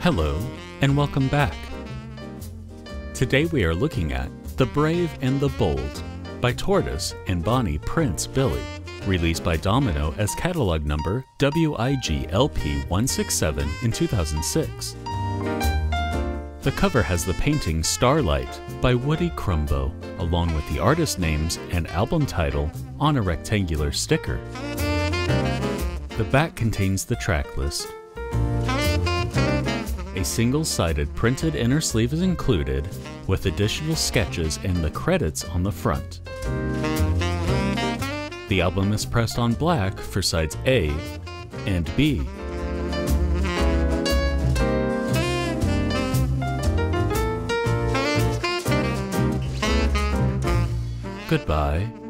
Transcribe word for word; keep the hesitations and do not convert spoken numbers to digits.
Hello, and welcome back. Today we are looking at The Brave and the Bold by Tortoise and Bonnie Prince Billy, released by Domino as catalog number W I G L P one six seven in two thousand six. The cover has the painting Starlight by Woody Crumbo, along with the artist names and album title on a rectangular sticker. The back contains the track list. A single-sided printed inner sleeve is included, with additional sketches and the credits on the front. The album is pressed on black for sides A and B. Goodbye.